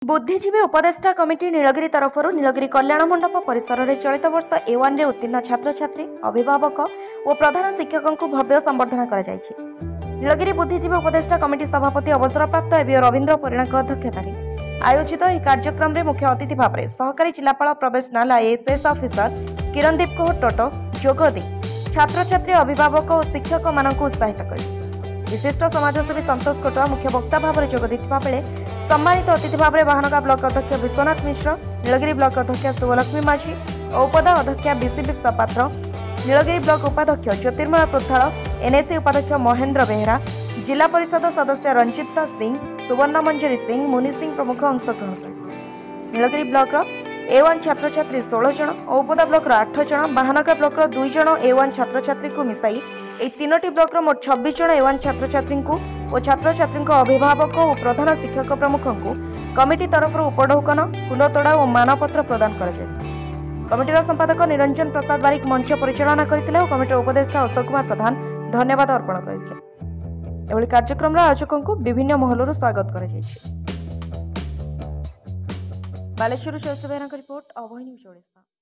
बुद्धिजीवी उपदेष्टा कमिटी नीलगिरी तरफ नीलगिरी कल्याण मंडप परिसर में चलित वर्ष A1 रे उत्तीर्ण छात्र छात्री अभिभावक और प्रधान शिक्षक को भव्य संबर्धना कर नीलगिरी बुद्धिजीवी उपदेष्टा कमिटी सभापति अवसरप्राप्त एबीओ रवींद्र परिणा अध्यक्षतार आयोजित यह कार्यक्रम में मुख्य अतिथि भाव में सहकारी जिलापाल probational IAS officer Kirandeep Kaur टोटो जोगदे छात्र छात्री अभिभावक और शिक्षक मानक उत्साहित कर विशिष्ट समाजसेवी संतोष कोटवा मुख्य वक्ता भाव में जोग देथिबा बेले सम्मानित अतिथि भाव में बाहनगा ब्लॉक अध्यक्ष विश्वनाथ मिश्र, नीलगिरी ब्लॉक अध्यक्ष शुभलक्ष्मी माझी और उपदा अध्यक्ष बीसीबी पात्र, नीलगिरी ब्लॉक उपाध्यक्ष ज्योतिर्मय पृथाल, एनएसी उपाध्यक्ष महेंद्र बेहरा, जिला परिषद सदस्य रंजित सिंह, सुवर्ण मंजरी सिंह, मुनि सिंह प्रमुख अंशग्रहण करते। नीलगिरी ब्लॉक A1 छात्र छात्री 16 जन और उपदा ब्लॉक 8 जन, बाहनगा ब्लॉक 2 जन A1 छात्र छात्री को मिसाई এই তিনোটি ব্লকর মোট 26 জন A1 ছাত্র ছাত্রী ও ছাত্র ছাত্রী অভিভাবক ও প্রধান শিক্ষক প্রমুখ কমিটি তরফ উপঢৌকন ফুলতোড়া ও মানপত্র প্রদান করা কমিটির সম্পাদক নিরঞ্জন প্রসাদ বারিক মঞ্চ পরিচালনা করथिले और कमिटीर उपदेष्टा अशोक कुमार प्रधान धन्यवाद अर्पण करथिले। एभली कार्यक्रम आयोजकों विभिन्न महलर स्वागत करा बालेश्वर रिपोर्ट अभय न्यूज ओडिशा।